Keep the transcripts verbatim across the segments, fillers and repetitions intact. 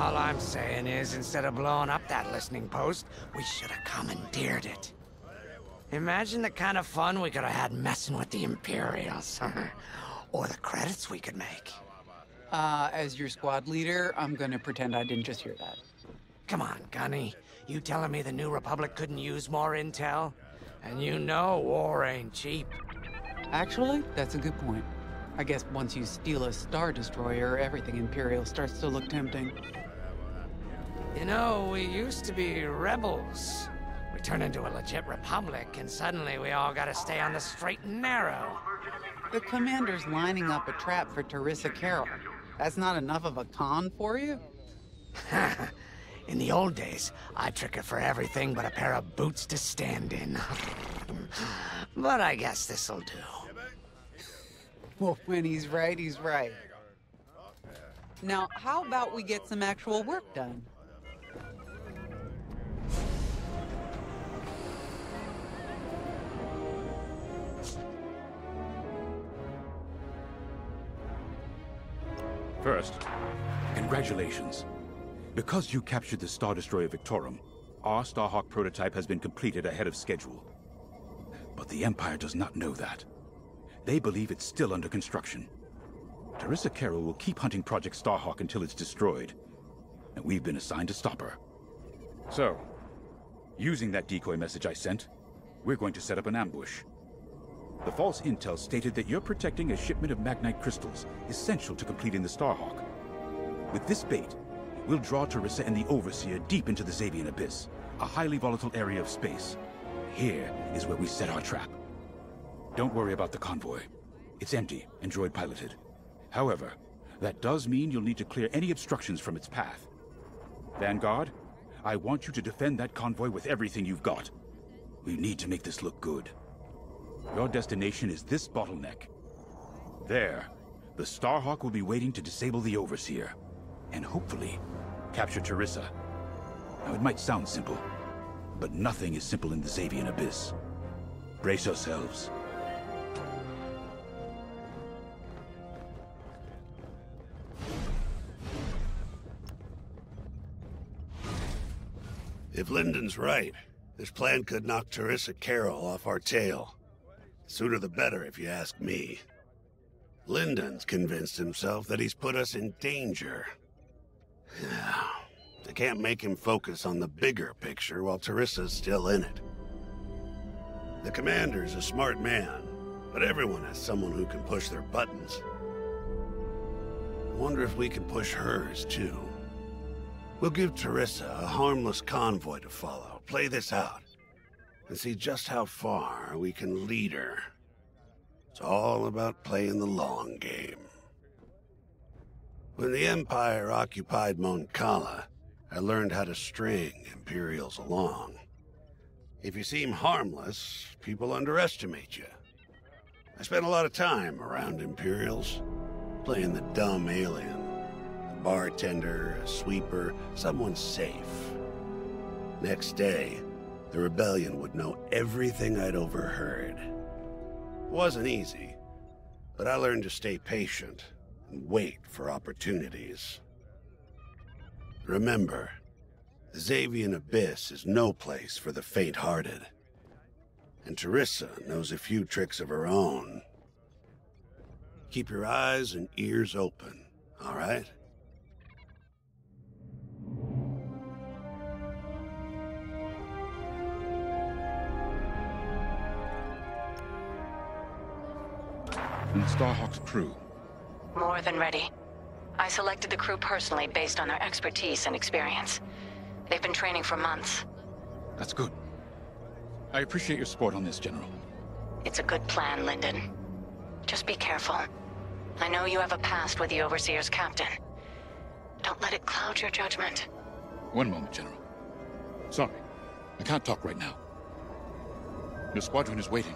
All I'm saying is, instead of blowing up that listening post, we should have commandeered it. Imagine the kind of fun we could have had messing with the Imperials. Or the credits we could make. Uh, as your squad leader, I'm gonna pretend I didn't just hear that. Come on, Gunny. You telling me the New Republic couldn't use more intel? And you know war ain't cheap. Actually, that's a good point. I guess once you steal a Star Destroyer, everything Imperial starts to look tempting. You know, we used to be rebels. We turned into a legit republic, and suddenly we all gotta stay on the straight and narrow. The commander's lining up a trap for Teresa Carroll. That's not enough of a con for you? In the old days, I'd trick her for everything but a pair of boots to stand in. But I guess this'll do. Well, when he's right, he's right. Now, how about we get some actual work done? First, congratulations. Because you captured the Star Destroyer Victorum, our Starhawk prototype has been completed ahead of schedule. But the Empire does not know that. They believe it's still under construction. Teresa Carroll will keep hunting Project Starhawk until it's destroyed, and we've been assigned to stop her. So, using that decoy message I sent, we're going to set up an ambush. The false intel stated that you're protecting a shipment of Magnite crystals, essential to completing the Starhawk. With this bait, we'll draw Teresa and the Overseer deep into the Xavian Abyss, a highly volatile area of space. Here is where we set our trap. Don't worry about the convoy. It's empty and droid-piloted. However, that does mean you'll need to clear any obstructions from its path. Vanguard, I want you to defend that convoy with everything you've got. We need to make this look good. Your destination is this bottleneck. There, the Starhawk will be waiting to disable the Overseer, and hopefully, capture Teresa. Now, it might sound simple, but nothing is simple in the Xavian Abyss. Brace yourselves. If Lyndon's right, this plan could knock Teresa Carroll off our tail. Sooner the better, if you ask me. Lyndon's convinced himself that he's put us in danger. I can't make him focus on the bigger picture while Teresa's still in it. The commander's a smart man, but everyone has someone who can push their buttons. I wonder if we can push hers, too. We'll give Teresa a harmless convoy to follow, play this out, and see just how far we can lead her. It's all about playing the long game. When the Empire occupied Mon Cala, I learned how to string Imperials along. If you seem harmless, people underestimate you. I spent a lot of time around Imperials, playing the dumb alien. A bartender, a sweeper, someone safe. Next day, the rebellion would know everything I'd overheard. It wasn't easy, but I learned to stay patient and wait for opportunities. Remember, the Xavian Abyss is no place for the faint-hearted. And Teresa knows a few tricks of her own. Keep your eyes and ears open, all right? And Starhawk's crew. More than ready. I selected the crew personally based on their expertise and experience. They've been training for months. That's good. I appreciate your support on this, General. It's a good plan, Lyndon. Just be careful. I know you have a past with the Overseer's captain. Don't let it cloud your judgment. One moment, General. Sorry, I can't talk right now. Your squadron is waiting.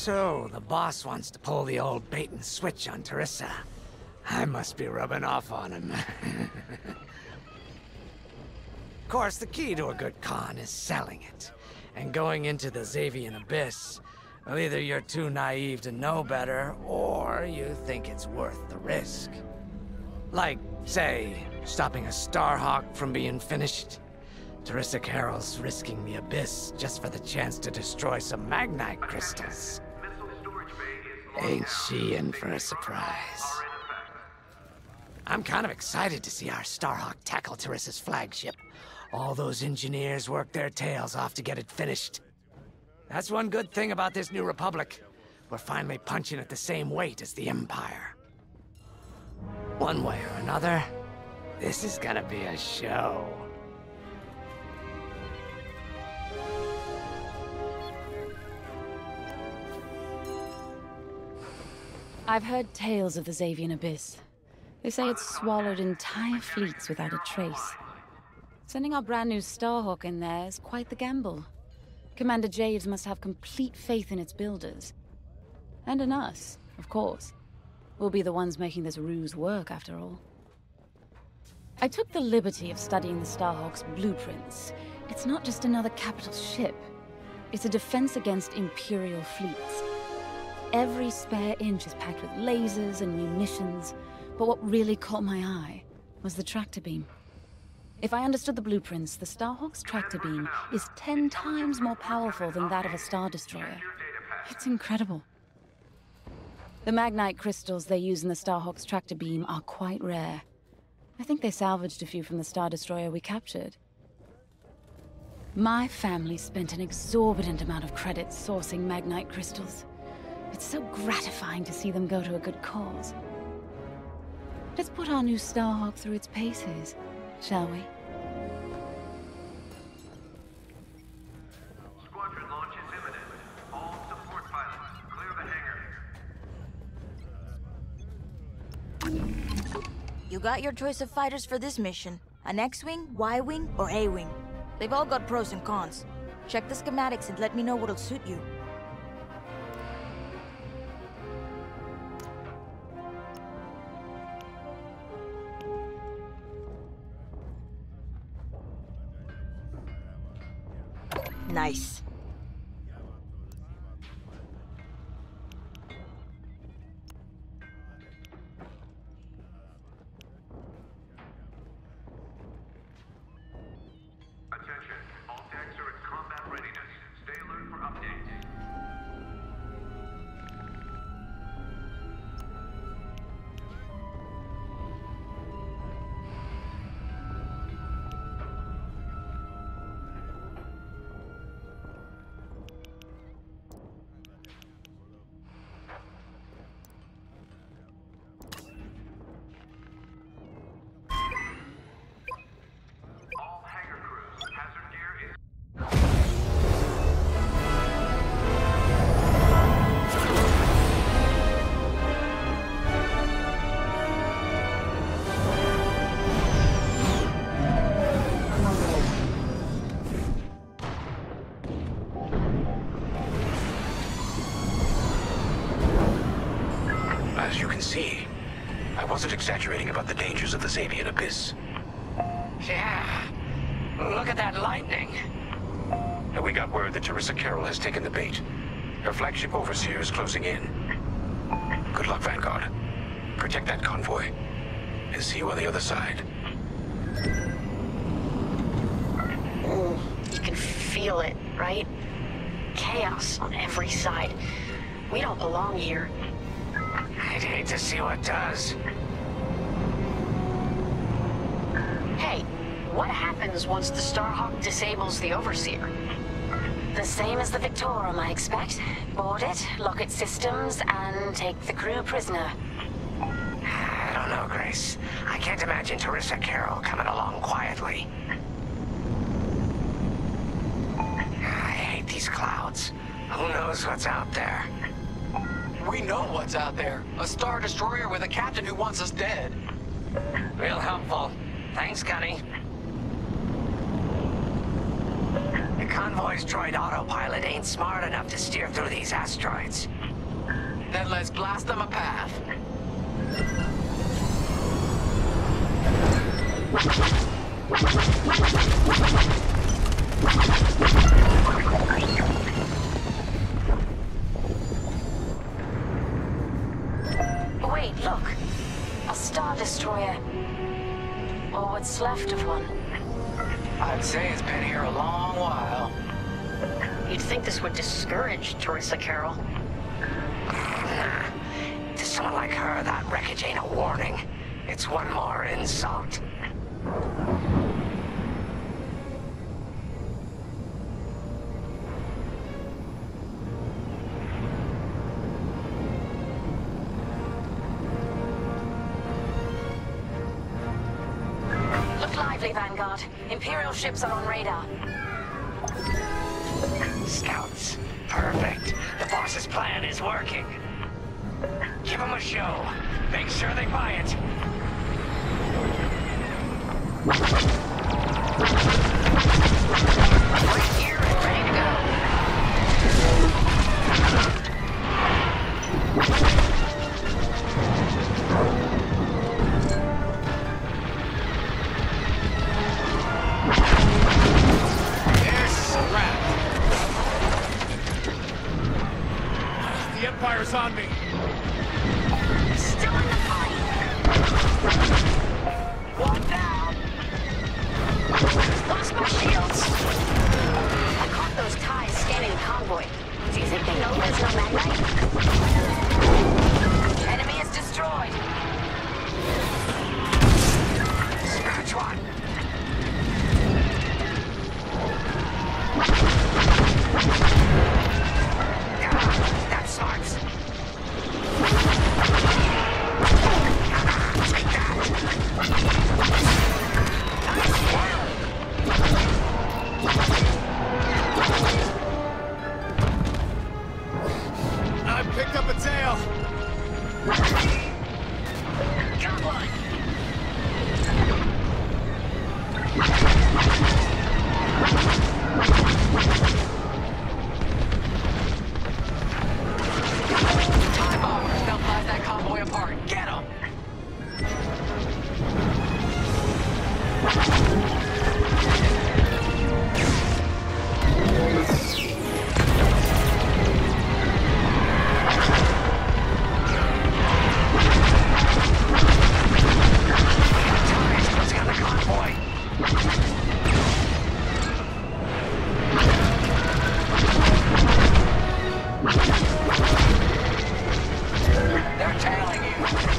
So, the boss wants to pull the old bait and switch on Teresa. I must be rubbing off on him. Of course, the key to a good con is selling it. And going into the Xavian Abyss, well, either you're too naive to know better, or you think it's worth the risk. Like, say, stopping a Starhawk from being finished. Teresa Carroll's risking the Abyss just for the chance to destroy some Magnite crystals. Ain't she in for a surprise? I'm kind of excited to see our Starhawk tackle Teresa's flagship. All those engineers work their tails off to get it finished. That's one good thing about this new Republic. We're finally punching at the same weight as the Empire. One way or another, this is gonna be a show. I've heard tales of the Xavian Abyss. They say it's swallowed entire fleets without a trace. Sending our brand new Starhawk in there is quite the gamble. Commander Javes must have complete faith in its builders. And in us, of course. We'll be the ones making this ruse work, after all. I took the liberty of studying the Starhawk's blueprints. It's not just another capital ship. It's a defense against Imperial fleets. Every spare inch is packed with lasers and munitions, but what really caught my eye was the tractor beam. If I understood the blueprints, the Starhawk's tractor beam is ten times more powerful than that of a Star Destroyer. It's incredible. The Magnite crystals they use in the Starhawk's tractor beam are quite rare. I think they salvaged a few from the Star Destroyer we captured. My family spent an exorbitant amount of credit sourcing Magnite crystals. It's so gratifying to see them go to a good cause. Let's put our new Starhawk through its paces, shall we? Squadron launch is imminent. All support pilots, clear the hangar. You got your choice of fighters for this mission. An X-Wing, Y-Wing, or A-Wing. They've all got pros and cons. Check the schematics and let me know what'll suit you. Nice. Attention, all decks are at combat readiness. Stay alert for updates. All hangar crews, hazard gear is... As you can see, I wasn't exaggerating about the dangers of the Xavian Abyss. Yeah. Look at that lightning. And we got word that Teresa Carroll has taken the bait. Her flagship Overseer is closing in. Good luck, Vanguard. Protect that convoy. And see you on the other side. You can feel it, right? Chaos on every side. We don't belong here. I'd hate to see what does. Hey, what happens once the Starhawk disables the Overseer? The same as the Victorum, I expect. Board it, lock its systems, and take the crew prisoner. I don't know, Grace. I can't imagine Teresa Carroll coming along quietly. I hate these clouds. Who knows what's out there? We know what's out there. A Star Destroyer with a captain who wants us dead. Real helpful. Thanks, Gunny. The convoy's droid autopilot ain't smart enough to steer through these asteroids. Then let's blast them a path. Wait, look. A Star Destroyer. Or what's left of one. I'd say it's been here a long while. You'd think this would discourage Teresa Carroll. To someone like her, that wreckage ain't a warning. It's one more insult. Look lively, Vanguard. Imperial ships are on radar. Scouts. Perfect. The boss's plan is working. Give them a show. Make sure they buy it. Right here and ready to go. They're scrapped. The Empire's on me. Still in the fight. One down. Lost my shields. I caught those ties scanning the convoy. Do you think they know there's no magnite? Enemy is destroyed. Scratch one. Yeah, that's smart. Take that. Nice work. I picked up a tail. Got one. Time bombers. They'll blast that convoy apart. Get them. Ties closing on the convoy. They're tailing you.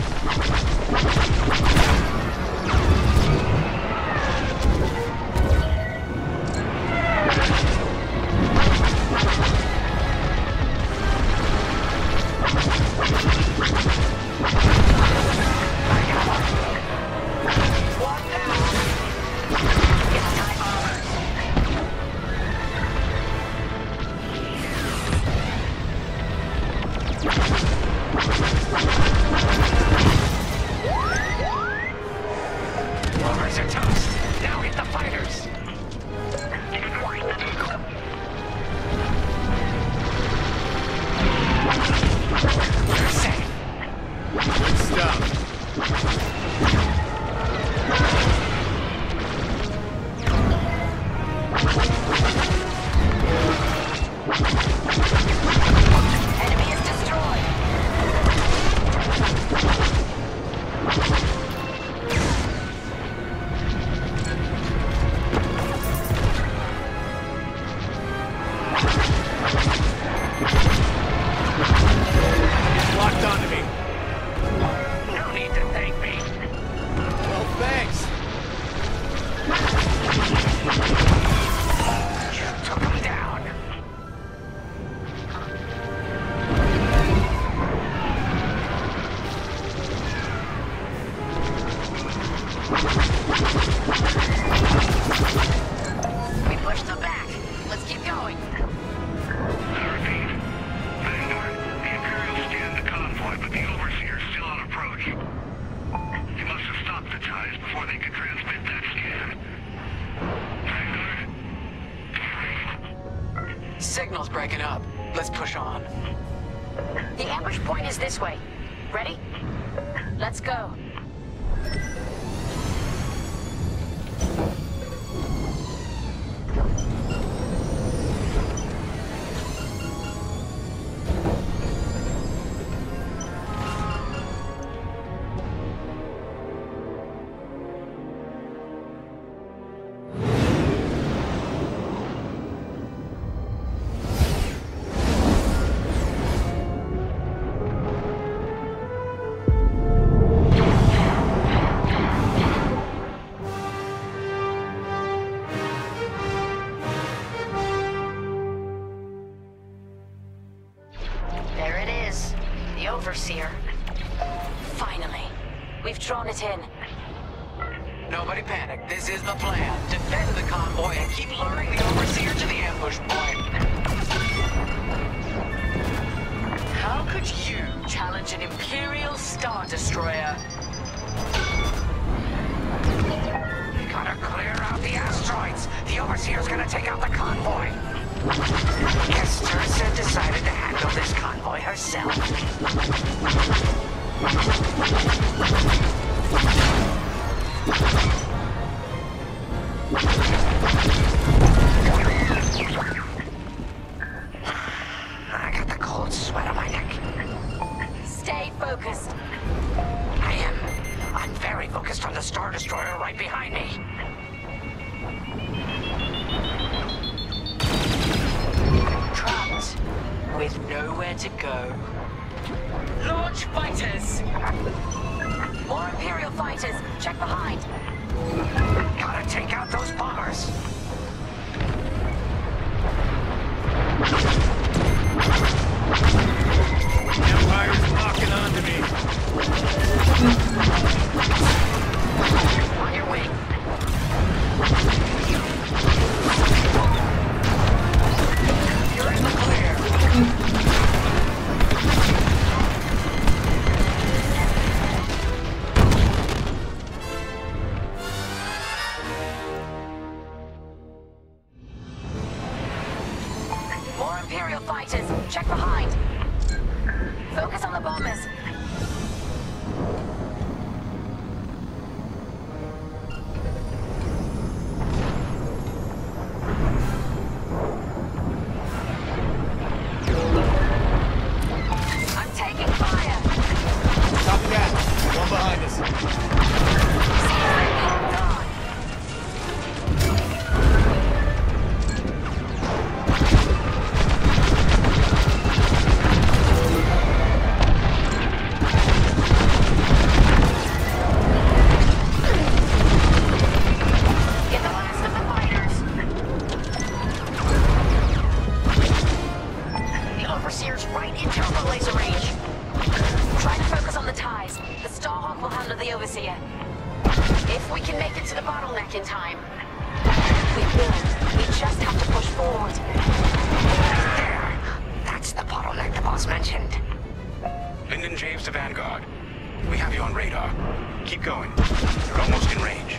One down. Get the time bombers. Bombers are toast. Now hit the fighters. You're safe. Good stuff. Enemy is destroyed. Locked onto me. No need to thank me. Well, thanks. You took them down. We pushed them back. Let's keep going. I repeat. Vanguard, the Imperials stand the convoy, but the Overseer's still on approach. You must have stopped the ties before they could transmit that scan. Vanguard? Signal's breaking up. Let's push on. The ambush point is this way. Ready? Let's go. Overseer. Finally. We've drawn it in. Nobody panic. This is the plan. Defend the convoy and keep luring the Overseer to the ambush point. How could you challenge an Imperial Star Destroyer? You gotta clear out the asteroids. The Overseer's gonna take out the convoy. Guess Teersa decided to handle this convoy herself. I got the cold sweat on my neck. Stay focused. I am. I'm very focused on the Star Destroyer right behind me. Trapped with nowhere to go. Launch fighters! More Imperial fighters. Check behind. Gotta take out those bombers. Empire's locking onto me. On your way. You're in the clear. More Imperial fighters. Check behind. Focus on the bombers. I'm taking fire. Copy that. One behind us. Hold on. Get the last of the fighters. The Overseer's right in turbo laser range. Try to focus on the ties. The Starhawk will handle the Overseer. If we can make it to the bottleneck in time. We will. We just have to push forward. There. That's the bottleneck the boss mentioned. Lyndon James to Vanguard. We have you on radar. Keep going. You're almost in range.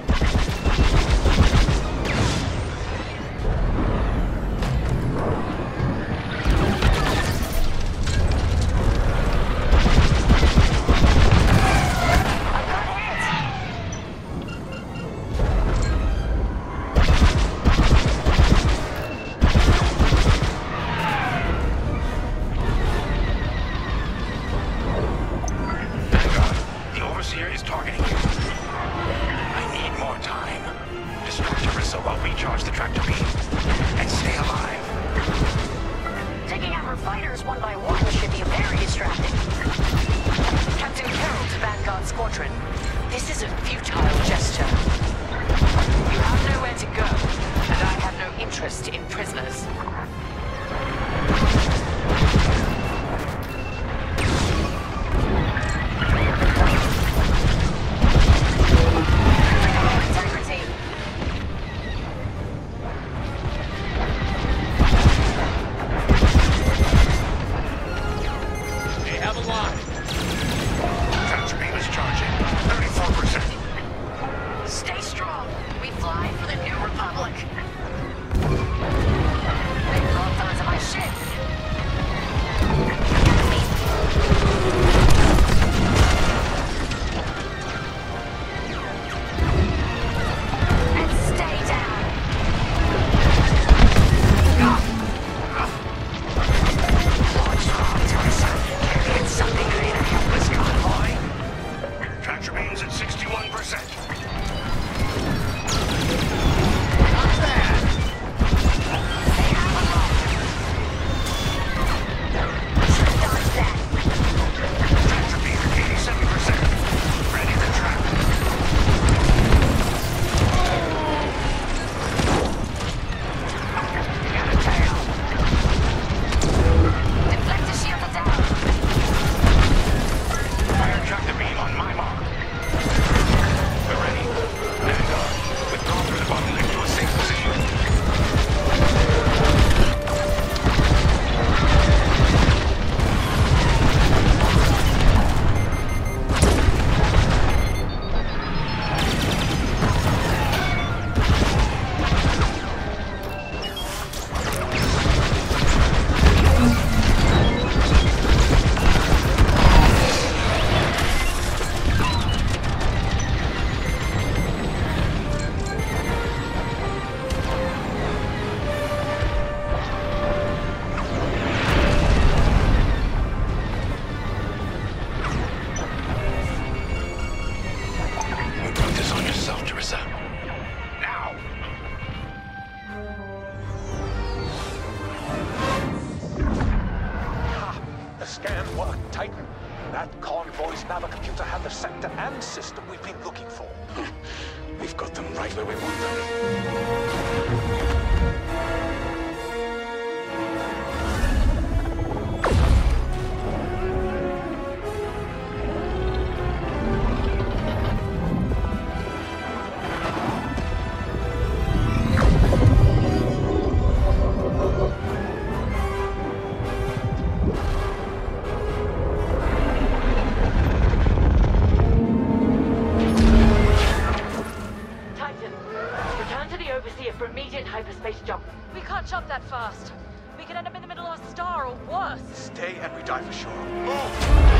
Vanguard, the Overseer is targeting you. I need more time. Distract Teersa while we charge the tractor beam. And stay alive. Taking out her fighters one by one should be very distracting. Captain Carroll to Vanguard Squadron. This is a futile gesture. You have nowhere to go, and I have no interest in prisoners. Integrity. They have a line. Tractor beam is charging. thirty-four percent. Stay strong. We fly for the New Republic. They've scan worked, Titan. That convoy's navicomputer had the sector and system we've been looking for. We've got them right where we want them. Jump that fast. We could end up in the middle of a star or worse. Stay and we die for sure. Move!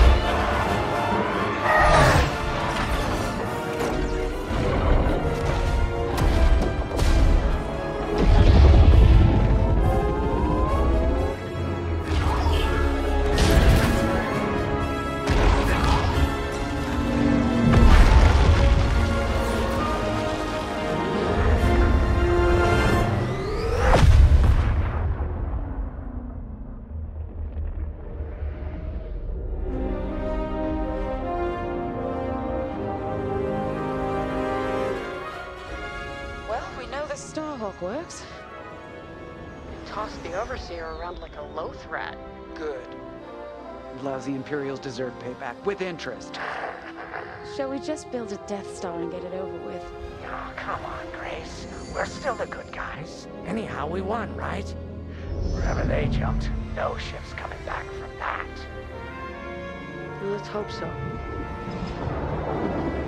Starhawk works. Tossed the Overseer around like a loath rat. Good. Lousy Imperials deserve payback, with interest. Shall we just build a Death Star and get it over with? Oh, come on, Grace. We're still the good guys. Anyhow, we won, right? Wherever they jumped, no ship's coming back from that. Let's hope so.